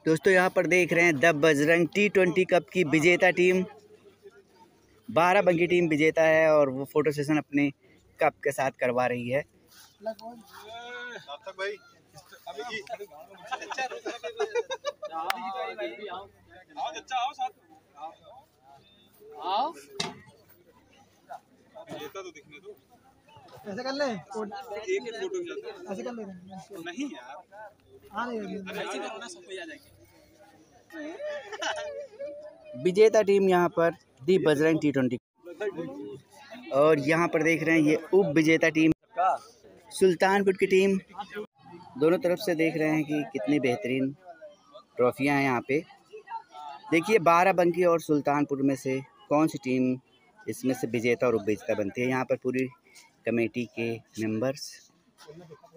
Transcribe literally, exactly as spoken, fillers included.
दोस्तों यहाँ पर देख रहे हैं the Bajrang T twenty cup की विजेता टीम। बाराबंकी टीम विजेता है और वो फोटो सेशन अपने कप के साथ करवा रही है। ऐसे कर ले, एक एक फोटो ऐसे कर ले नहीं यार, हाँ ऐसे करो ना, सब कोई आ जाएंगे। विजेता टीम यहाँ पर दी बजरंग टी ट्वेंटी और यहाँ पर देख रहे हैं ये उप विजेता टीम सुल्तानपुर की टीम। दोनों तरफ से देख रहे हैं कि कितनी बेहतरीन ट्रॉफियाँ हैं यहाँ पे। देखिए बाराबंकी और सुल्तानपुर में से कौन सी टीम इसमें से विजेता और उप विजेता बनती है। यहाँ पर पूरी कमेटी के मेंबर्स